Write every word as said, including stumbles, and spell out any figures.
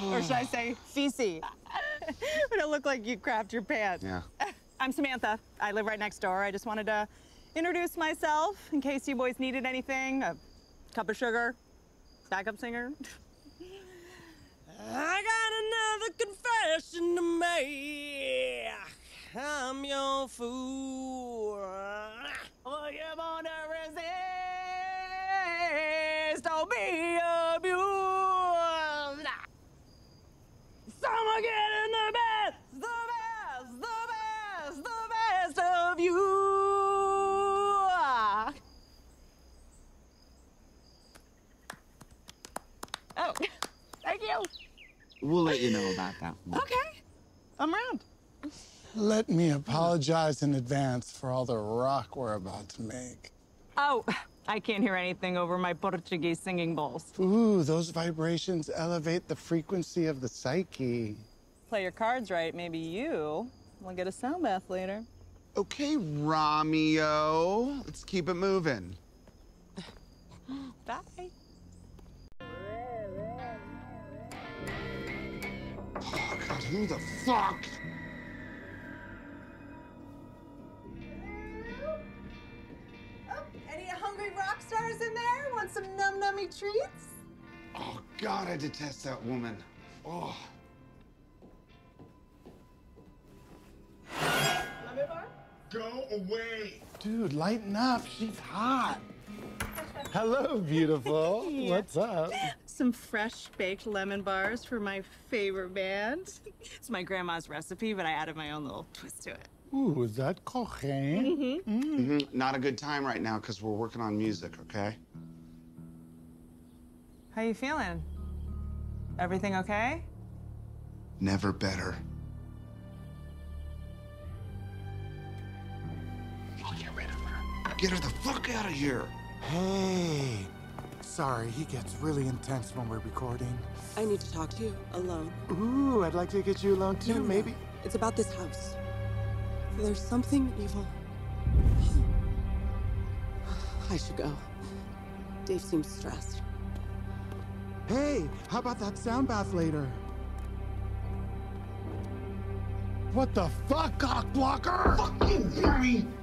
Or should I say feces? But it looked like you crapped your pants. Yeah. I'm Samantha. I live right next door. I just wanted to introduce myself in case you boys needed anything. A cup of sugar, backup singer. I got another confession to make. I'm your fool. Oh, you wanna resist? Don't be abused. Someone get in the best, the best, the best, the best of you. Oh, thank you. We'll let you know about that one. Okay, I'm around. Let me apologize in advance for all the rock we're about to make. Oh, I can't hear anything over my Portuguese singing bowls. Ooh, those vibrations elevate the frequency of the psyche. Play your cards right, maybe you will get a sound bath later. Okay, Romeo. Let's keep it moving. Bye. Oh, God, who the fuck? Any hungry rock stars in there? Want some num-nummy treats? Oh, God, I detest that woman. Oh. Go away. Dude, lighten up. She's hot. Hello, beautiful. Yeah. What's up? Some fresh baked lemon bars for my favorite band. It's my grandma's recipe, but I added my own little twist to it. Ooh, is that cocaine? Mm-hmm. Mm. Mm-hmm. Not a good time right now because we're working on music, okay? How you feeling? Everything okay? Never better. I'll get rid of her. Get her the fuck out of here. Hey. Sorry, he gets really intense when we're recording. I need to talk to you alone. Ooh, I'd like to get you alone too, No, no, maybe. It's about this house. There's something evil. I should go. Dave seems stressed. Hey, how about that sound bath later? What the fuck, cock blocker? Fuck you, Barry!